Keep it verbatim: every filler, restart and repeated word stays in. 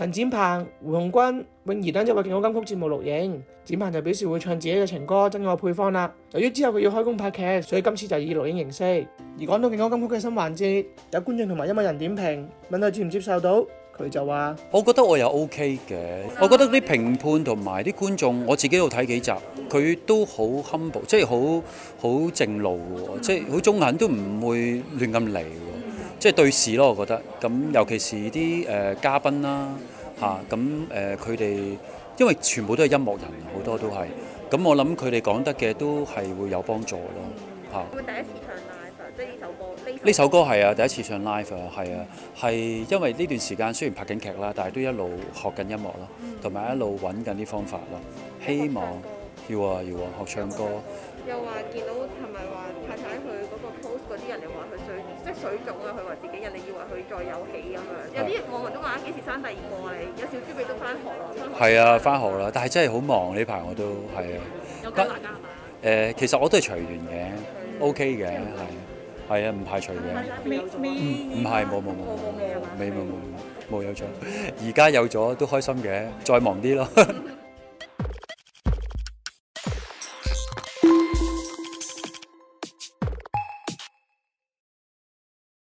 陳展鵬、胡鴻鈞、泳兒等就為勁歌金曲節目錄影。展鵬就表示會唱自己嘅情歌《真愛配方》啦。由於之後佢要開工拍劇，所以今次就以錄影形式。而講到勁歌金曲嘅新環節，有觀眾同埋音樂人點評，問佢接唔接受到，佢就話： 我覺得我又 OK 嘅，我覺得啲評判同埋啲觀眾，我自己都睇幾集，佢都好 humble， 即係好好正路嘅喎，即係好中肯，都唔會亂咁嚟喎，即係對事咯，我覺得。咁尤其是啲誒、呃、嘉賓啦嚇，咁誒佢哋因為全部都係音樂人，好多都係，咁我諗佢哋講得嘅都係會有幫助咯嚇。 會第一次唱 live 啊，即係呢首歌。 呢首歌係啊，第一次唱 live 啊，係啊，係因為呢段時間雖然拍緊劇啦，但係都一路學緊音樂咯，同埋一路揾緊啲方法咯。希望要啊要啊學唱歌。 又話見到係咪話太太佢嗰個 post 嗰啲人又話佢水即係水腫啊？佢話自己人哋以為佢再有戲咁樣。有啲網民都話幾時生第二個啊？你有小豬你都翻學啦， 係啊，翻學啦，但係真係好忙呢排我都係啊。 有加拿加係嘛？ 誒，其實我都係隨緣嘅 ，OK 嘅，係係啊，唔排除嘅。 未未唔係冇冇冇冇未冇冇冇冇有咗，而家有咗都開心嘅，再忙啲咯。